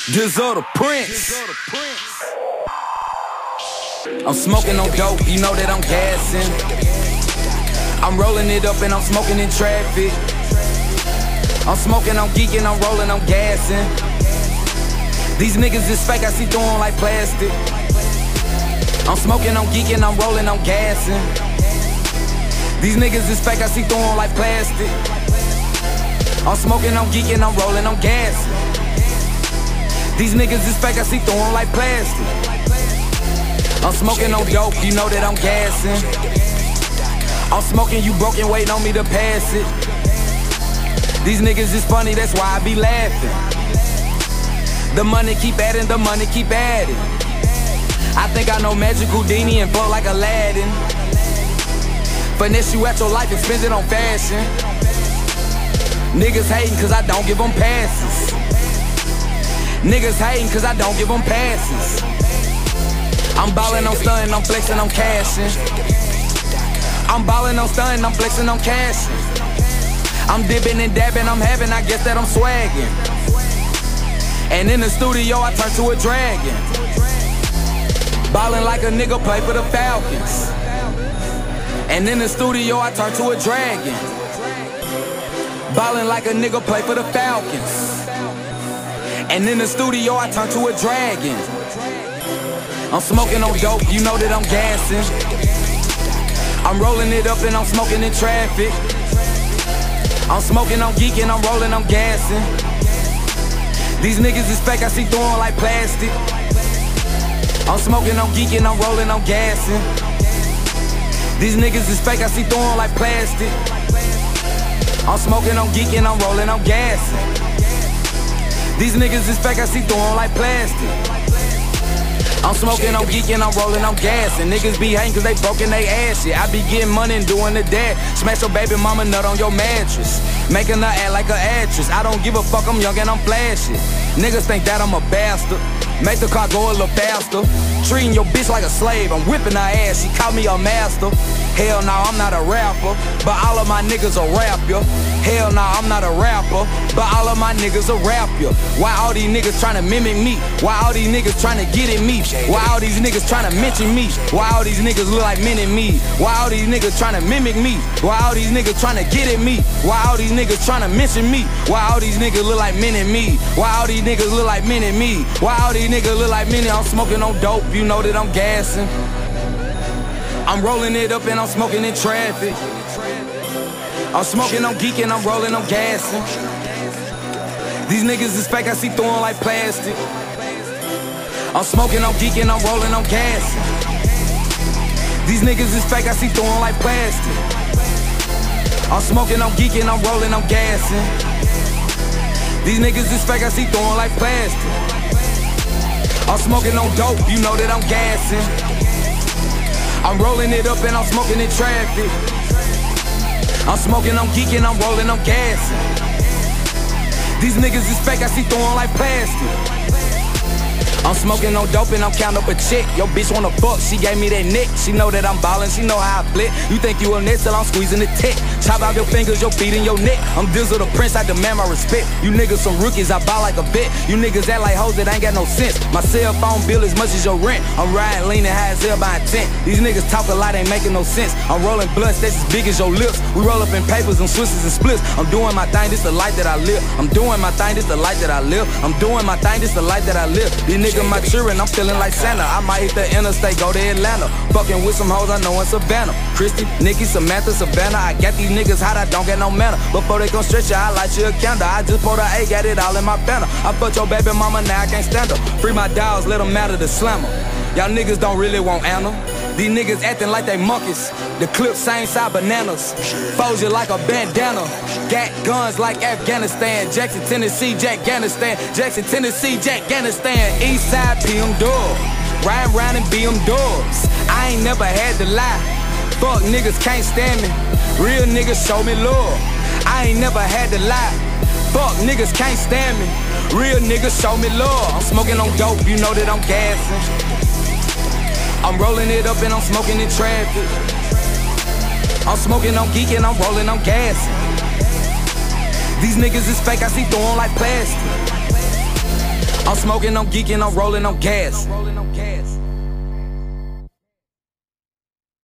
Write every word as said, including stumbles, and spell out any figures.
Dizzo the Prince. I'm smoking on dope, you know that I'm gassing. I'm rolling it up and I'm smoking in traffic. I'm smoking, I'm geeking, I'm rolling, I'm gassing. These niggas is fake, I see through 'em like plastic. I'm smoking, I'm geeking, I'm rolling, I'm gassing. These niggas is fake, I see through 'em like plastic. I'm smoking, I'm geeking, I'm rolling, I'm gassing. These niggas is fake, I see through 'em like plastic. I'm smoking on dope, you know that I'm gassing. I'm smoking, you broken, waiting on me to pass it. These niggas is funny, that's why I be laughing. The money keep adding, the money keep adding. I think I know Magic Houdini and flow like Aladdin. Finesse you at your life and spend it on fashion. Niggas hating cause I don't give them passes. Niggas hating cause I don't give them passes. I'm ballin', I'm stunning, I'm flexing, I'm cashing. I'm ballin', I'm stunning, I'm flexing, I'm cashing. I'm dipping and dabbing, I'm having, I guess that I'm swagging. And in the studio, I turn to a dragon. Ballin' like a nigga play for the Falcons. And in the studio, I turn to a dragon. Ballin' like a nigga play for the Falcons. And in the studio, I turn to a dragon. I'm smoking on dope, you know that I'm gassing. I'm rolling it up and I'm smoking in traffic. I'm smoking, I'm geeking, I'm rolling, I'm gassing. These niggas is fake, I see through 'em like plastic. I'm smoking, I'm geeking, I'm rolling, I'm gassing. These niggas is fake, I see through 'em like plastic. I'm smoking, I'm geeking, I'm rolling, I'm gassing. These niggas is fake, I see through 'em like plastic. I'm smoking, I'm geeking, I'm rolling, I'm gassing. Niggas be hating cause they broken they ass shit. I be getting money and doing the dash. Smash your baby mama nut on your mattress. Making her act like an actress. I don't give a fuck, I'm young and I'm flashy. Niggas think that I'm a bastard. Make the car go a little faster. Treating your bitch like a slave, I'm whipping her ass, she call me a master. Hell no, I'm not a rapper, but all of my niggas a rap ya. Hell no, I'm not a rapper, but all of my niggas a rap ya. Why all these niggas tryna mimic me? Why all these niggas tryna get at me? Why all these niggas tryna mention me? Why all these niggas look like men in me? Why all these niggas tryna mimic me? Why all these niggas tryna get at me? Why all these niggas tryna mention me? Why all these niggas look like men in me? Why all these niggas look like men in me? Why all these niggas look like men in? I'm smoking on dope, you know that I'm gassing. I'm rolling it up and I'm smoking in traffic. I'm smoking, I'm geeking, I'm rolling, I'm gassing. These niggas is fake, I see through 'em like plastic. I'm smoking, I'm geeking, I'm rolling, I'm gassing. These niggas is fake, I see through 'em like plastic. I'm smoking, I'm geeking, I'm rolling, I'm gassing. These niggas is fake, I see through 'em like plastic. I'm smoking on dope, you know that I'm gassing. I'm rolling it up and I'm smoking in traffic. I'm smoking, I'm geeking, I'm rolling, I'm gassing. These niggas is fake, I see through 'em like plastic. I'm smoking on dope and I'm counting up a check. Yo bitch wanna fuck, she gave me that neck. She know that I'm ballin', she know how I flip. You think you a net till I'm squeezing the tech. Chop out your fingers, your feet and your neck. I'm Dizzo the Prince, I demand my respect. You niggas some rookies, I buy like a vet. You niggas act like hoes that ain't got no sense. My cell phone bill as much as your rent. I'm riding leaning high as hell by intent. These niggas talk a lot, ain't making no sense. I'm rolling blunts, that's as big as your lips. We roll up in papers and Swisses and splits. I'm doing my thing, this the life that I live. I'm doing my thing, this the life that I live. I'm doing my thing, this the life that I live. These niggas my children, I'm feeling like Santa. I might hit the interstate, go to Atlanta. Fucking with some hoes I know in Savannah. Christy, Nikki, Samantha, Savannah. I got these niggas hot, I don't get no manner. Before they gon' stretch you, I light you a candle. I just pulled a A, got it all in my banner. I fucked your baby mama, now I can't stand her. Free my dogs, let them matter the slammer. Y'all niggas don't really want Anna. These niggas acting like they monkeys. The clip same side bananas. Fold you like a bandana. Got guns like Afghanistan. Jackson, Tennessee, Jack Afghanistan. Jackson, Tennessee, Jack Afghanistan. East side P M Dub. Riding round in B M Dubs. I ain't never had to lie. Fuck niggas can't stand me. Real niggas show me love. I ain't never had to lie. Fuck niggas can't stand me. Real niggas show me love. I'm smoking on dope, you know that I'm gassing. I'm rolling it up and I'm smoking in traffic. I'm smoking, I'm geeking, I'm rolling, I'm gassing. These niggas is fake, I see through 'em like plastic. I'm smoking, I'm geeking, I'm rolling, I'm gas.